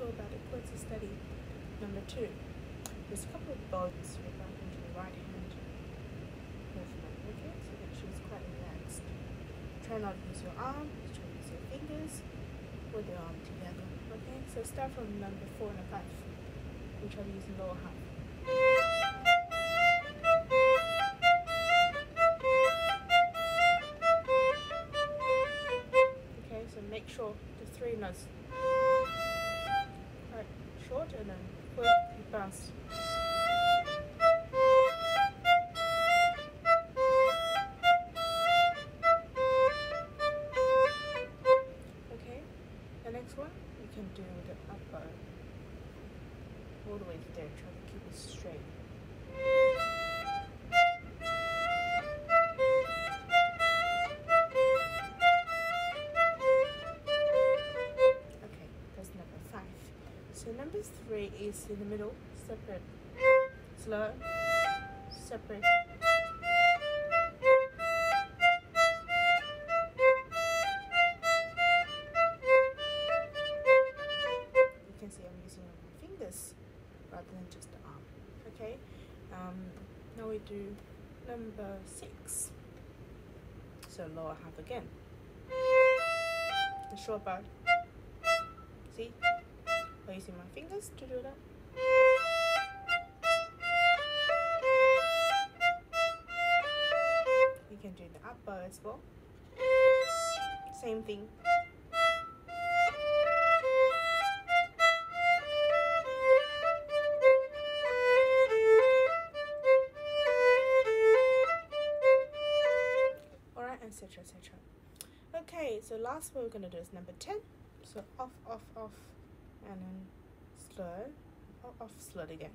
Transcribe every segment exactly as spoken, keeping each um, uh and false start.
sure about the quality study. Number two, there's a couple of bones regarding into the right hand movement, okay? So make sure it's quite relaxed. Try not to use your arm, try to use your fingers with your arm together, okay? So start from number four and five, which I'll be using lower half. Okay, so make sure the three notes quite short and then quick bounce. Okay, the next one you can do the upper all the way to there. Try to keep it straight. Okay, that's number five. So number three is in the middle, separate, slow, separate. You can see I'm using my fingers rather than just the arm. Okay, um, now we do number six. So lower half again. The short bow. See? I'm using my fingers to do that. You can do the up bow as well. Same thing. Alright, etc, et cetera. Okay, so last one we're gonna do is number ten. So off, off, off, and then slow, off, off, slow again.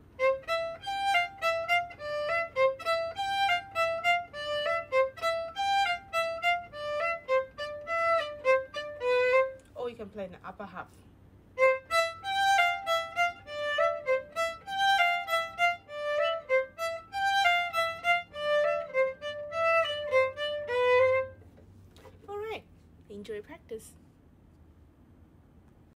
Or you can play in the upper half. Alright, enjoy practice.